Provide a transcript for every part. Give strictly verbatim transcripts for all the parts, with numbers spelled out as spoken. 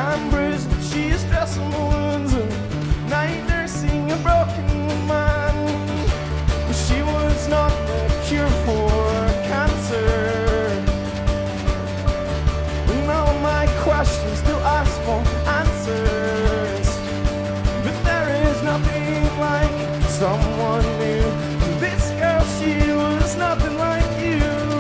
I'm bruised, but she is dressing my wounds and night nursing a broken man. But she was not the cure for cancer. And all my questions still ask for answers. But there is nothing like someone new. This girl, she was nothing like you.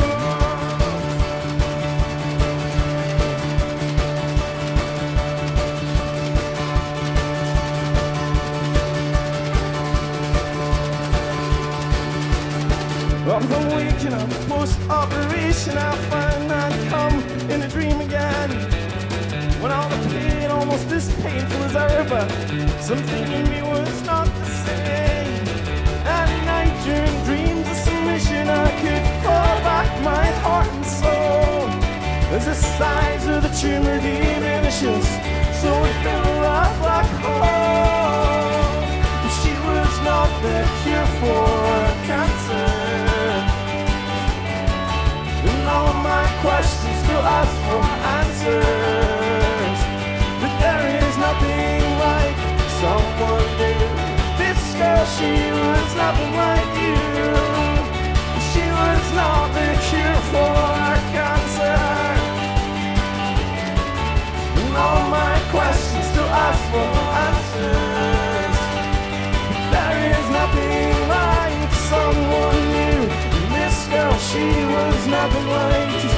Upon waking up post-operation, I find I'd come in a dream again. When all the pain almost as painful as ever, something in me was not the same. At night during dreams of submission, I could call back my heart and soul. As the size of the tumor diminishes, so it filled a black hole. She was not the cure for cancer. And all my questions still ask for answers. But there is nothing like someone new. This girl, she was nothing like you. She was not the cure for cancer. And all my questions still ask for answers. But there is nothing like someone new. This girl, she was nothing like you.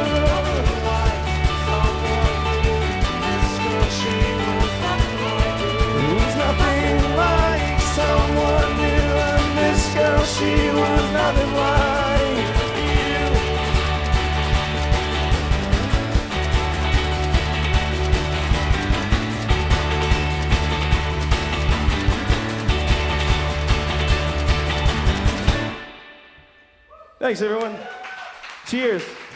Someone new, and this girl, she was nothing like you. Thanks, everyone. Cheers.